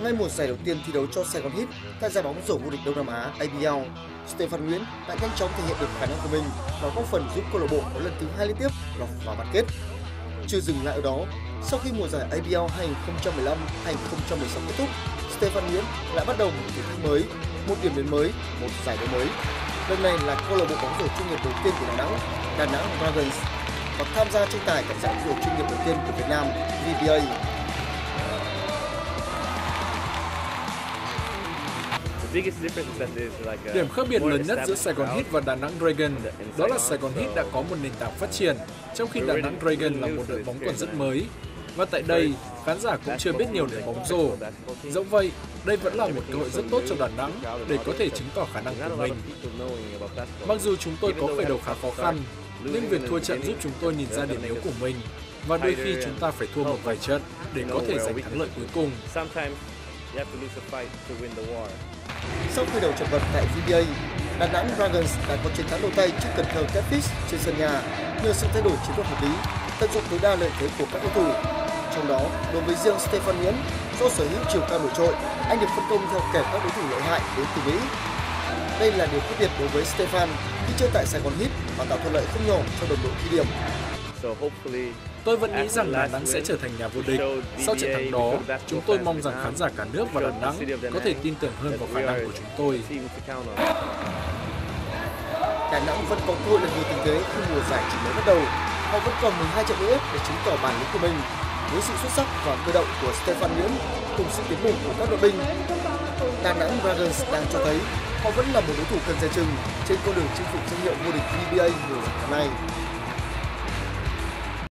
Ngay một giải đầu tiên thi đấu cho Sài Gòn Heat tại giải bóng rổ vô địch Đông Nam Á ABL, Stephen Nguyễn đã nhanh chóng thể hiện được khả năng của mình và góp phần giúp câu lạc bộ có lần thứ 2 liên tiếp lọt vào bán kết. Chưa dừng lại ở đó, sau khi mùa giải ABL 2015-2016 kết thúc, Stephen Nguyễn lại bắt đầu một thử thách mới, một điểm đến mới, một giải đấu mới. Lần này là câu lạc bộ bóng rổ chuyên nghiệp đầu tiên của Đà Nẵng Dragons, và tham gia tranh tài tại giải bóng rổ chuyên nghiệp đầu tiên của Việt Nam VBA. Điểm khác biệt lớn nhất giữa Sài Gòn Heat và Đà Nẵng Dragons đó là Sài Gòn Heat đã có một nền tảng phát triển, trong khi Đà Nẵng Dragons là một đội bóng còn rất mới. Và tại đây, khán giả cũng chưa biết nhiều về bóng rổ. Dẫu vậy, đây vẫn là một cơ hội rất tốt cho Đà Nẵng để có thể chứng tỏ khả năng của mình. Mặc dù chúng tôi có khởi đầu khá khó khăn, nhưng việc thua trận giúp chúng tôi nhìn ra điểm yếu của mình. Và đôi khi chúng ta phải thua một vài trận để có thể giành thắng lợi cuối cùng. Sau khởi đầu chật vật tại VBA, Đà Nẵng Dragons đã có chiến thắng đầu tay trước Cần Thơ Catfish trên sân nhà nhờ sự thay đổi chiến thuật hợp lý, tận dụng tối đa lợi thế của các cầu thủ. Trong đó, đối với riêng Stephen Nguyễn, do sở hữu chiều cao nổi trội, anh được phân công theo kèm các đối thủ lợi hại đến từ Mỹ. Đây là điều khác biệt đối với Stephen khi chơi tại Sài Gòn Heat và tạo thuận lợi không nhỏ cho đồng đội ghi điểm. Tôi vẫn nghĩ rằng Đà Nẵng sẽ trở thành nhà vô địch. Sau trận thắng đó, chúng tôi mong rằng khán giả cả nước và Đà Nẵng có thể tin tưởng hơn vào khả năng của chúng tôi. Đà Nẵng vẫn có cơ hội lần nhiều tình thế khi mùa giải chỉ mới bắt đầu. Họ vẫn còn 12 trận nữa để chứng tỏ bản lĩnh của mình. Với sự xuất sắc và cơ động của Stephen Nguyễn cùng sự tiến bộ của các đội binh, Đà Nẵng Dragons đang cho thấy họ vẫn là một đối thủ cần dè chừng trên con đường chinh phục danh hiệu vô địch VBA mùa giải năm nay.